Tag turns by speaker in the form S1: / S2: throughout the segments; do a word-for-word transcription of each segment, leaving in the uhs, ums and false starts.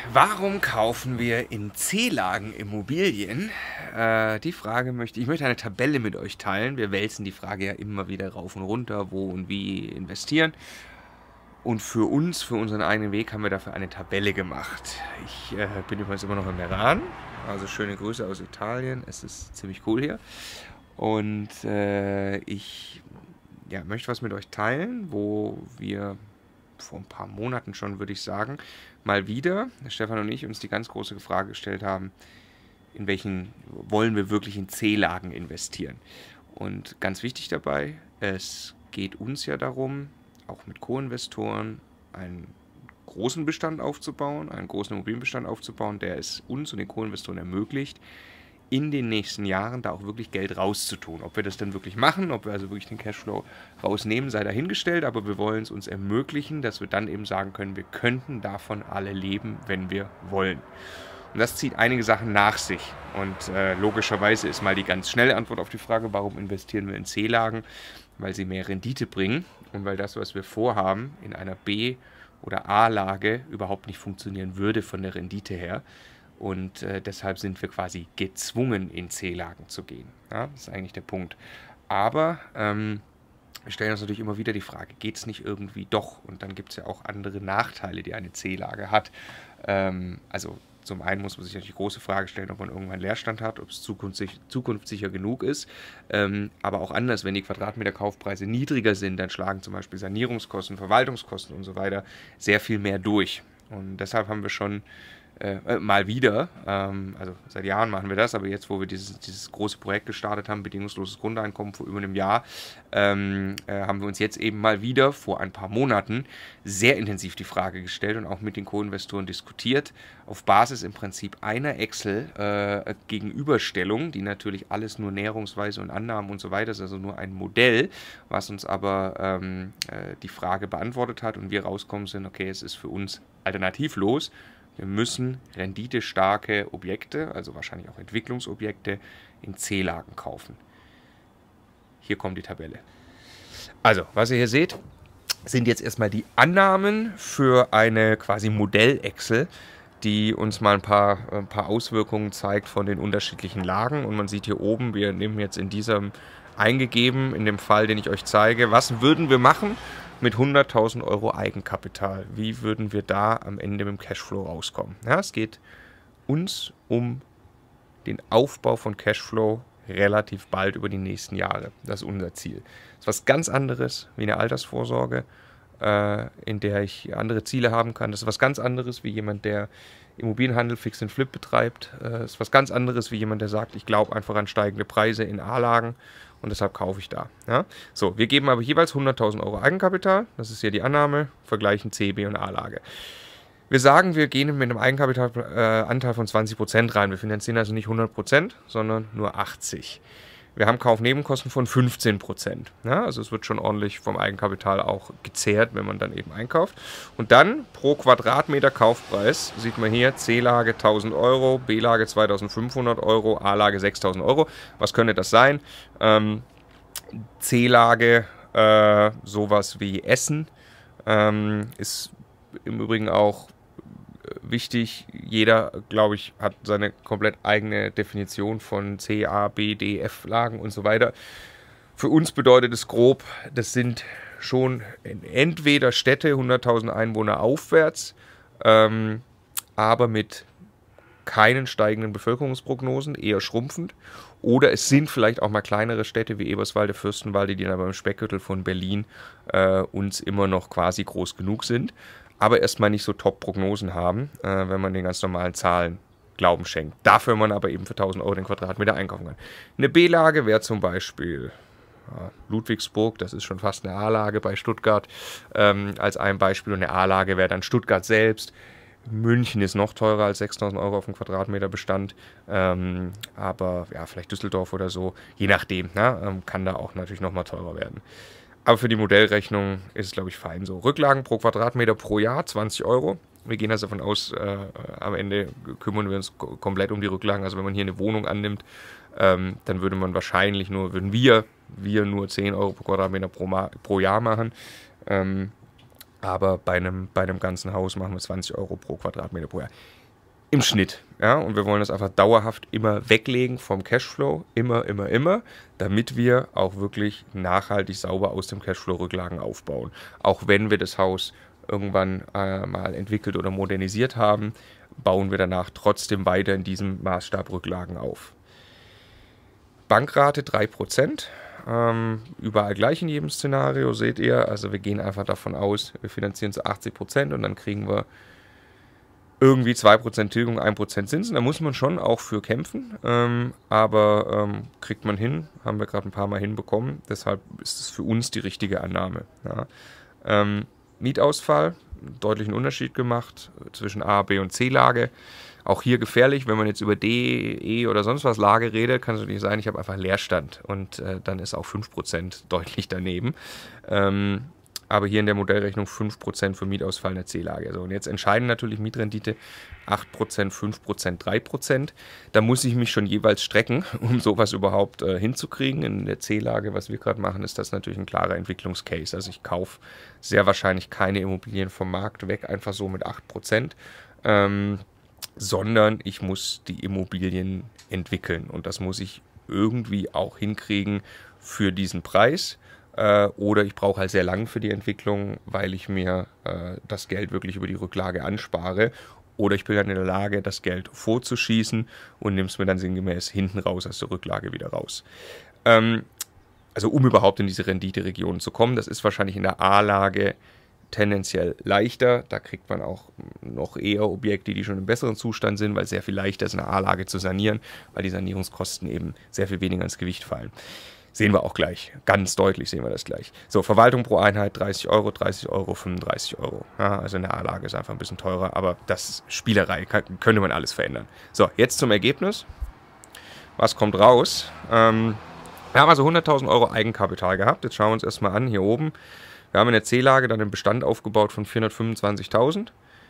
S1: warum kaufen wir in C-Lagen Immobilien? Äh, die Frage möchte ich, ich möchte eine Tabelle mit euch teilen. Wir wälzen die Frage ja immer wieder rauf und runter, wo und wie investieren. Und für uns, für unseren eigenen Weg, haben wir dafür eine Tabelle gemacht. Ich äh, bin übrigens immer noch im Iran, also schöne Grüße aus Italien. Es ist ziemlich cool hier. Und äh, ich ja, möchte was mit euch teilen, wo wir vor ein paar Monaten schon, würde ich sagen, mal wieder, Stefan und ich, uns die ganz große Frage gestellt haben, in welchen wollen wir wirklich in C-Lagen investieren. Und ganz wichtig dabei, es geht uns ja darum, auch mit Co-Investoren einen großen Bestand aufzubauen, einen großen Immobilienbestand aufzubauen, der es uns und den Co-Investoren ermöglicht, in den nächsten Jahren da auch wirklich Geld rauszutun. Ob wir das dann wirklich machen, ob wir also wirklich den Cashflow rausnehmen, sei dahingestellt, aber wir wollen es uns ermöglichen, dass wir dann eben sagen können, wir könnten davon alle leben, wenn wir wollen. Und das zieht einige Sachen nach sich. Und äh, logischerweise ist mal die ganz schnelle Antwort auf die Frage, warum investieren wir in C-Lagen? Weil sie mehr Rendite bringen und weil das, was wir vorhaben, in einer B- oder A-Lage überhaupt nicht funktionieren würde von der Rendite her. Und äh, deshalb sind wir quasi gezwungen, in C-Lagen zu gehen. Ja, das ist eigentlich der Punkt. Aber ähm, wir stellen uns natürlich immer wieder die Frage, geht es nicht irgendwie doch? Und dann gibt es ja auch andere Nachteile, die eine C-Lage hat. Ähm, also zum einen muss man sich natürlich die große Frage stellen, ob man irgendwann Leerstand hat, ob es zukunftssicher, zukunftssicher genug ist. Ähm, aber auch anders, wenn die Quadratmeterkaufpreise niedriger sind, dann schlagen zum Beispiel Sanierungskosten, Verwaltungskosten und so weiter sehr viel mehr durch. Und deshalb haben wir schon Äh, mal wieder, ähm, also seit Jahren machen wir das, aber jetzt, wo wir dieses, dieses große Projekt gestartet haben, bedingungsloses Grundeinkommen vor über einem Jahr, ähm, äh, haben wir uns jetzt eben mal wieder vor ein paar Monaten sehr intensiv die Frage gestellt und auch mit den Co-Investoren diskutiert, auf Basis im Prinzip einer Excel-Gegenüberstellung, äh, die natürlich alles nur näherungsweise und Annahmen und so weiter ist, also nur ein Modell, was uns aber ähm, äh, die Frage beantwortet hat und wir rauskommen sind, okay, es ist für uns alternativlos. Wir müssen renditestarke Objekte, also wahrscheinlich auch Entwicklungsobjekte, in C-Lagen kaufen. Hier kommt die Tabelle. Also, was ihr hier seht, sind jetzt erstmal die Annahmen für eine quasi Modell-Excel, die uns mal ein paar, ein paar Auswirkungen zeigt von den unterschiedlichen Lagen. Und man sieht hier oben, wir nehmen jetzt in diesem eingegeben, in dem Fall, den ich euch zeige, was würden wir machen mit hunderttausend Euro Eigenkapital. Wie würden wir da am Ende mit dem Cashflow rauskommen? Ja, es geht uns um den Aufbau von Cashflow relativ bald über die nächsten Jahre. Das ist unser Ziel. Das ist was ganz anderes wie eine Altersvorsorge, äh, in der ich andere Ziele haben kann. Das ist was ganz anderes wie jemand, der Immobilienhandel Fix and Flip betreibt. Äh, das ist was ganz anderes wie jemand, der sagt, ich glaube einfach an steigende Preise in A-Lagen. Und deshalb kaufe ich da. Ja? So, wir geben aber jeweils hunderttausend Euro Eigenkapital. Das ist hier die Annahme. Vergleichen C, B und A-Lage. Wir sagen, wir gehen mit einem Eigenkapitalanteil äh, von zwanzig Prozent rein. Wir finanzieren also nicht hundert Prozent, sondern nur achtzig Prozent. Wir haben Kaufnebenkosten von fünfzehn Prozent. Ja? Also es wird schon ordentlich vom Eigenkapital auch gezehrt, wenn man dann eben einkauft. Und dann pro Quadratmeter Kaufpreis, sieht man hier, C-Lage tausend Euro, B-Lage zweitausendfünfhundert Euro, A-Lage sechstausend Euro. Was könnte das sein? Ähm, C-Lage, äh, sowas wie Essen, ähm, ist im Übrigen auch wichtig. Jeder, glaube ich, hat seine komplett eigene Definition von C, A, B, D, F-Lagen und so weiter. Für uns bedeutet es grob, das sind schon entweder Städte, hunderttausend Einwohner aufwärts, ähm, aber mit keinen steigenden Bevölkerungsprognosen, eher schrumpfend. Oder es sind vielleicht auch mal kleinere Städte wie Eberswalde, Fürstenwalde, die dann beim Speckgürtel von Berlin äh, uns immer noch quasi groß genug sind, aber erstmal nicht so Top-Prognosen haben, äh, wenn man den ganz normalen Zahlen Glauben schenkt. Dafür man aber eben für tausend Euro den Quadratmeter einkaufen kann. Eine B-Lage wäre zum Beispiel ja, Ludwigsburg, das ist schon fast eine A-Lage bei Stuttgart, ähm, als ein Beispiel. Und eine A-Lage wäre dann Stuttgart selbst. München ist noch teurer als sechstausend Euro auf dem Quadratmeter Bestand, ähm, aber ja, vielleicht Düsseldorf oder so, je nachdem, ne, ähm, kann da auch natürlich nochmal teurer werden. Aber für die Modellrechnung ist es, glaube ich, fein so. Rücklagen pro Quadratmeter pro Jahr, zwanzig Euro. Wir gehen also davon aus, äh, am Ende kümmern wir uns komplett um die Rücklagen. Also wenn man hier eine Wohnung annimmt, ähm, dann würde man wahrscheinlich nur, würden wir, wir nur zehn Euro pro Quadratmeter pro, Ma pro Jahr machen. Ähm, aber bei einem, bei einem ganzen Haus machen wir zwanzig Euro pro Quadratmeter pro Jahr. Im Schnitt, ja, und wir wollen das einfach dauerhaft immer weglegen vom Cashflow, immer, immer, immer, damit wir auch wirklich nachhaltig sauber aus dem Cashflow Rücklagen aufbauen. Auch wenn wir das Haus irgendwann äh, mal entwickelt oder modernisiert haben, bauen wir danach trotzdem weiter in diesem Maßstab Rücklagen auf. Bankrate drei Prozent, ähm, überall gleich in jedem Szenario, seht ihr, also wir gehen einfach davon aus, wir finanzieren zu achtzig Prozent und dann kriegen wir irgendwie zwei Prozent Tilgung, ein Prozent Zinsen, da muss man schon auch für kämpfen, ähm, aber ähm, kriegt man hin, haben wir gerade ein paar Mal hinbekommen, deshalb ist es für uns die richtige Annahme. Ja. Ähm, Mietausfall, deutlichen Unterschied gemacht zwischen A, B und C-Lage. Auch hier gefährlich, wenn man jetzt über D, E oder sonst was Lage redet, kann es natürlich sein, ich habe einfach Leerstand und äh, dann ist auch fünf Prozent deutlich daneben. Ähm, aber hier in der Modellrechnung fünf Prozent für Mietausfall in der C-Lage. So, und jetzt entscheiden natürlich Mietrendite acht Prozent, fünf Prozent, drei Prozent. Da muss ich mich schon jeweils strecken, um sowas überhaupt äh, hinzukriegen. In der C-Lage, was wir gerade machen, ist das natürlich ein klarer Entwicklungscase. Also ich kaufe sehr wahrscheinlich keine Immobilien vom Markt weg, einfach so mit acht Prozent. Ähm, sondern ich muss die Immobilien entwickeln. Und das muss ich irgendwie auch hinkriegen für diesen Preis. Äh, oder ich brauche halt sehr lang für die Entwicklung, weil ich mir äh, das Geld wirklich über die Rücklage anspare. Oder ich bin dann in der Lage, das Geld vorzuschießen und nehme es mir dann sinngemäß hinten raus aus der Rücklage wieder raus. Ähm, also um überhaupt in diese Rendite-Region zu kommen, das ist wahrscheinlich in der A-Lage tendenziell leichter. Da kriegt man auch noch eher Objekte, die schon im besseren Zustand sind, weil es sehr viel leichter ist, in der A-Lage zu sanieren, weil die Sanierungskosten eben sehr viel weniger ins Gewicht fallen. Sehen wir auch gleich. Ganz deutlich sehen wir das gleich. So, Verwaltung pro Einheit dreißig Euro, dreißig Euro, fünfunddreißig Euro. Ja, also in der A-Lage ist einfach ein bisschen teurer, aber das ist Spielerei, kann, könnte man alles verändern. So, jetzt zum Ergebnis. Was kommt raus? Ähm, wir haben also hunderttausend Euro Eigenkapital gehabt. Jetzt schauen wir uns erstmal an, hier oben. Wir haben in der C-Lage dann einen Bestand aufgebaut von vierhundertfünfundzwanzigtausend.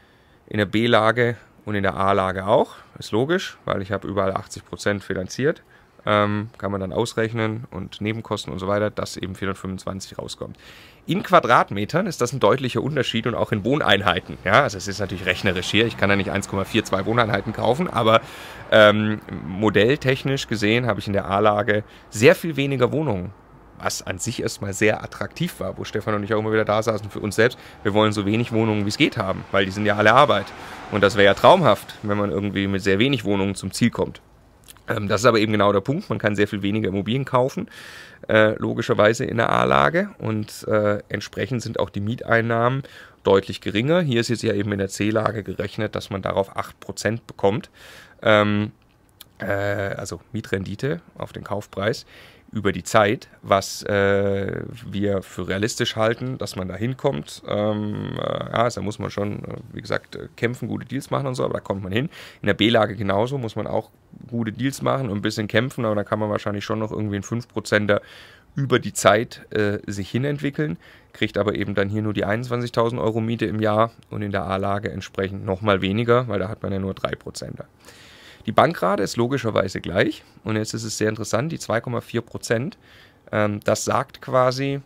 S1: In der B-Lage und in der A-Lage auch. Ist logisch, weil ich habe überall achtzig Prozent finanziert. Ähm, kann man dann ausrechnen und Nebenkosten und so weiter, dass eben vierhundertfünfundzwanzig rauskommt. In Quadratmetern ist das ein deutlicher Unterschied und auch in Wohneinheiten. Ja, also es ist natürlich rechnerisch hier, ich kann da nicht eins Komma zweiundvierzig Wohneinheiten kaufen, aber ähm, modelltechnisch gesehen habe ich in der A-Lage sehr viel weniger Wohnungen, was an sich erstmal sehr attraktiv war, wo Stefan und ich auch immer wieder da saßen für uns selbst. Wir wollen so wenig Wohnungen, wie es geht haben, weil die sind ja alle Arbeit. Und das wäre ja traumhaft, wenn man irgendwie mit sehr wenig Wohnungen zum Ziel kommt. Das ist aber eben genau der Punkt, man kann sehr viel weniger Immobilien kaufen, äh, logischerweise in der A-Lage und äh, entsprechend sind auch die Mieteinnahmen deutlich geringer. Hier ist jetzt ja eben in der C-Lage gerechnet, dass man darauf acht Prozent bekommt, ähm, äh, also Mietrendite auf den Kaufpreis über die Zeit, was äh, wir für realistisch halten, dass man da hinkommt. Ähm, äh, ja, also da muss man schon, äh, wie gesagt, äh, kämpfen, gute Deals machen und so, aber da kommt man hin. In der B-Lage genauso, muss man auch gute Deals machen und ein bisschen kämpfen, aber da kann man wahrscheinlich schon noch irgendwie einen fünf Prozenter über die Zeit äh, sich hinentwickeln, kriegt aber eben dann hier nur die einundzwanzigtausend Euro Miete im Jahr und in der A-Lage entsprechend nochmal weniger, weil da hat man ja nur drei Prozent. Die Bankrate ist logischerweise gleich und jetzt ist es sehr interessant, die zwei Komma vier Prozent, ähm, das sagt quasi,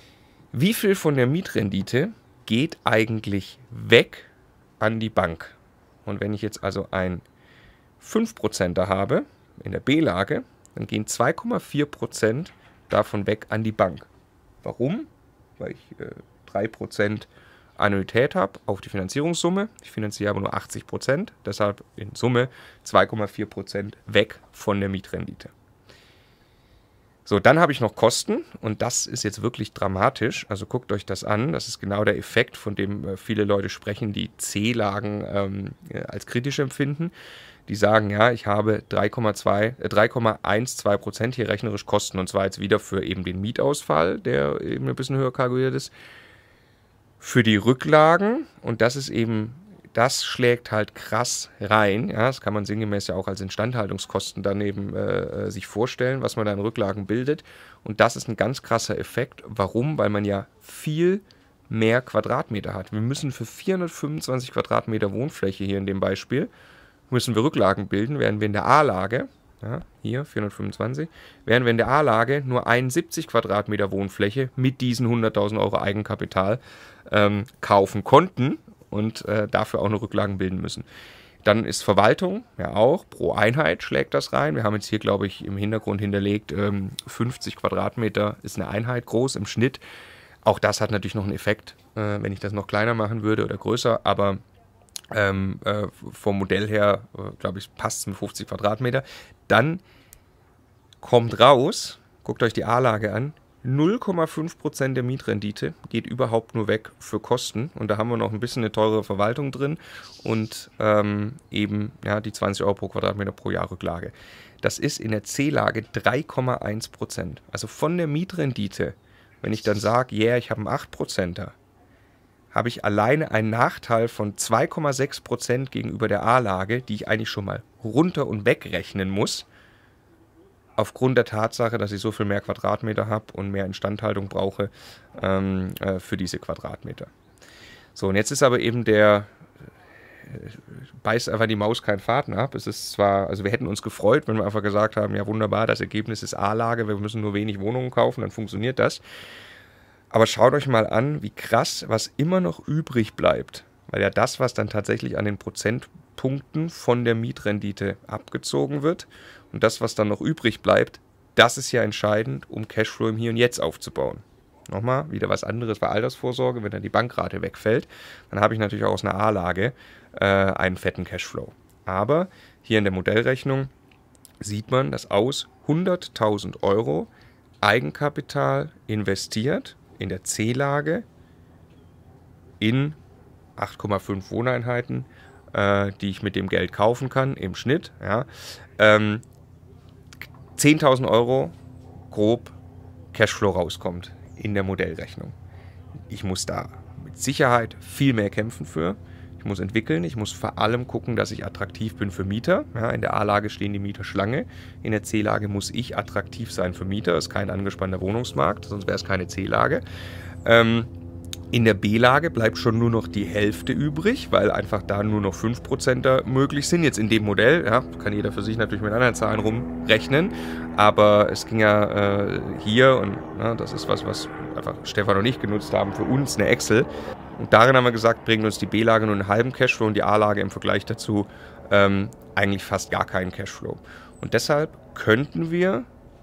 S1: wie viel von der Mietrendite geht eigentlich weg an die Bank. Und wenn ich jetzt also ein fünf Prozenter habe in der B-Lage, dann gehen zwei Komma vier Prozent davon weg an die Bank. Warum? Weil ich äh, drei Prozent Annuität habe auf die Finanzierungssumme. Ich finanziere aber nur achtzig Prozent, deshalb in Summe zwei Komma vier Prozent weg von der Mietrendite. So, dann habe ich noch Kosten und das ist jetzt wirklich dramatisch. Also guckt euch das an. Das ist genau der Effekt, von dem äh, viele Leute sprechen, die C-Lagen ähm, als kritisch empfinden. Die sagen, ja, ich habe drei Komma zweiundzweißig Prozent hier rechnerisch Kosten und zwar jetzt wieder für eben den Mietausfall, der eben ein bisschen höher kalkuliert ist. Für die Rücklagen, und das ist eben, das schlägt halt krass rein, ja, das kann man sinngemäß ja auch als Instandhaltungskosten dann eben äh, sich vorstellen, was man da in Rücklagen bildet. Und das ist ein ganz krasser Effekt. Warum? Weil man ja viel mehr Quadratmeter hat. Wir müssen für vierhundertfünfundzwanzig Quadratmeter Wohnfläche hier in dem Beispiel, müssen wir Rücklagen bilden, während wir in der A-Lage, ja, hier vierhundertfünfundzwanzig, während wir in der A-Lage nur einundsiebzig Quadratmeter Wohnfläche mit diesen hunderttausend Euro Eigenkapital ähm, kaufen konnten und äh, dafür auch noch Rücklagen bilden müssen. Dann ist Verwaltung, ja auch, pro Einheit schlägt das rein. Wir haben jetzt hier, glaube ich, im Hintergrund hinterlegt, ähm, fünfzig Quadratmeter ist eine Einheit groß im Schnitt. Auch das hat natürlich noch einen Effekt, äh, wenn ich das noch kleiner machen würde oder größer, aber ähm, äh, vom Modell her, äh, glaube ich, passt es mit fünfzig Quadratmeter. Dann kommt raus, guckt euch die A-Lage an, null Komma fünf Prozent der Mietrendite geht überhaupt nur weg für Kosten. Und da haben wir noch ein bisschen eine teure Verwaltung drin und ähm, eben ja, die zwanzig Euro pro Quadratmeter pro Jahr Rücklage. Das ist in der C-Lage drei Komma eins Prozent. Also von der Mietrendite, wenn ich dann sage, yeah, ich habe einen acht Prozenter, habe ich alleine einen Nachteil von zwei Komma sechs Prozent gegenüber der A-Lage, die ich eigentlich schon mal runter und wegrechnen muss, aufgrund der Tatsache, dass ich so viel mehr Quadratmeter habe und mehr Instandhaltung brauche ähm, äh, für diese Quadratmeter. So, und jetzt ist aber eben der, äh, beißt einfach die Maus keinen Faden ab. Es ist zwar, also wir hätten uns gefreut, wenn wir einfach gesagt haben, ja wunderbar, das Ergebnis ist A-Lage, wir müssen nur wenig Wohnungen kaufen, dann funktioniert das. Aber schaut euch mal an, wie krass, was immer noch übrig bleibt, weil ja das, was dann tatsächlich an den Prozentpunkten von der Mietrendite abgezogen wird und das, was dann noch übrig bleibt, das ist ja entscheidend, um Cashflow im Hier und Jetzt aufzubauen. Nochmal, wieder was anderes bei Altersvorsorge, wenn dann die Bankrate wegfällt, dann habe ich natürlich auch aus einer A-Lage äh, einen fetten Cashflow. Aber hier in der Modellrechnung sieht man, dass aus hunderttausend Euro Eigenkapital investiert in der C-Lage in acht Komma fünf Wohneinheiten, äh, die ich mit dem Geld kaufen kann, im Schnitt, ja, ähm, zehntausend Euro grob Cashflow rauskommt in der Modellrechnung. Ich muss da mit Sicherheit viel mehr kämpfen für. Ich muss entwickeln, ich muss vor allem gucken, dass ich attraktiv bin für Mieter. Ja, in der A-Lage stehen die Mieter Schlange. In der C-Lage muss ich attraktiv sein für Mieter. Das ist kein angespannter Wohnungsmarkt, sonst wäre es keine C-Lage. Ähm, In der B-Lage bleibt schon nur noch die Hälfte übrig, weil einfach da nur noch fünf Prozent möglich sind. Jetzt in dem Modell, ja, kann jeder für sich natürlich mit anderen Zahlen rumrechnen, aber es ging ja äh, hier, und na, das ist was, was einfach Stefan und ich genutzt haben, für uns eine Excel. Und darin haben wir gesagt, bringt uns die B-Lage nur einen halben Cashflow und die A-Lage im Vergleich dazu ähm, eigentlich fast gar keinen Cashflow. Und deshalb könnten wir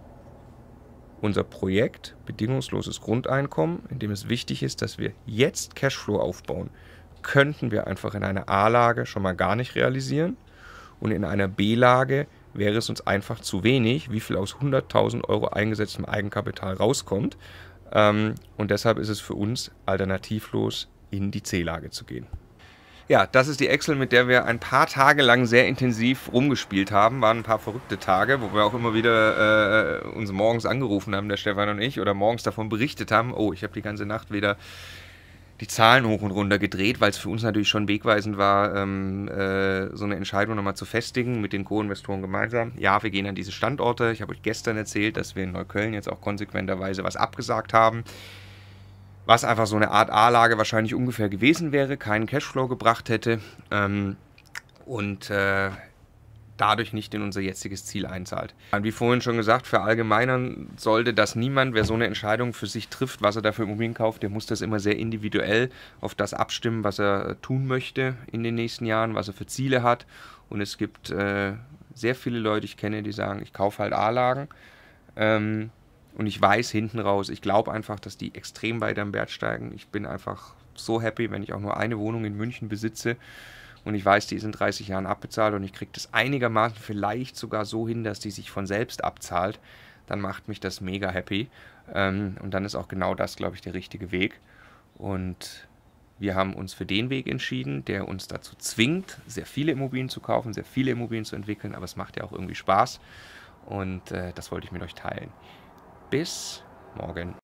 S1: unser Projekt bedingungsloses Grundeinkommen, in dem es wichtig ist, dass wir jetzt Cashflow aufbauen, könnten wir einfach in einer A-Lage schon mal gar nicht realisieren. Und in einer B-Lage wäre es uns einfach zu wenig, wie viel aus hunderttausend Euro eingesetztem Eigenkapital rauskommt. Ähm, und deshalb ist es für uns alternativlos, in die C-Lage zu gehen. Ja, das ist die Excel, mit der wir ein paar Tage lang sehr intensiv rumgespielt haben. Waren ein paar verrückte Tage, wo wir auch immer wieder äh, uns morgens angerufen haben, der Stefan und ich, oder morgens davon berichtet haben, oh, ich habe die ganze Nacht wieder die Zahlen hoch und runter gedreht, weil es für uns natürlich schon wegweisend war, ähm, äh, so eine Entscheidung nochmal zu festigen mit den Co-Investoren gemeinsam. Ja, wir gehen an diese Standorte. Ich habe euch gestern erzählt, dass wir in Neukölln jetzt auch konsequenterweise was abgesagt haben, was einfach so eine Art A-Lage wahrscheinlich ungefähr gewesen wäre, keinen Cashflow gebracht hätte ähm, und äh, dadurch nicht in unser jetziges Ziel einzahlt. Und wie vorhin schon gesagt, verallgemeinern sollte, dass niemand, wer so eine Entscheidung für sich trifft, was er dafür Immobilien kauft, der muss das immer sehr individuell auf das abstimmen, was er tun möchte in den nächsten Jahren, was er für Ziele hat. Und es gibt äh, sehr viele Leute, ich kenne, die sagen, ich kaufe halt A-Lagen. Ähm, Und ich weiß hinten raus, ich glaube einfach, dass die extrem weiter im Wert steigen. Ich bin einfach so happy, wenn ich auch nur eine Wohnung in München besitze und ich weiß, die ist in dreißig Jahren abbezahlt und ich kriege das einigermaßen vielleicht sogar so hin, dass die sich von selbst abzahlt, dann macht mich das mega happy. Und dann ist auch genau das, glaube ich, der richtige Weg. Und wir haben uns für den Weg entschieden, der uns dazu zwingt, sehr viele Immobilien zu kaufen, sehr viele Immobilien zu entwickeln, aber es macht ja auch irgendwie Spaß und äh, das wollte ich mit euch teilen. Bis morgen.